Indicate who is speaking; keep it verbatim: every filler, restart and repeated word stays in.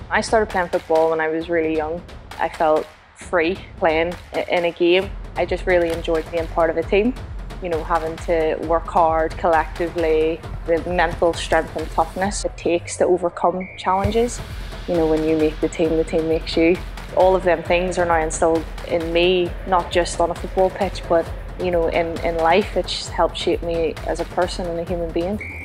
Speaker 1: I started playing football when I was really young. I felt free playing in a game. I just really enjoyed being part of a team. You know, having to work hard collectively, the mental strength and toughness it takes to overcome challenges. You know, when you make the team, the team makes you. All of them things are now instilled in me, not just on a football pitch, but you know, in, in life. It's helped shape me as a person and a human being.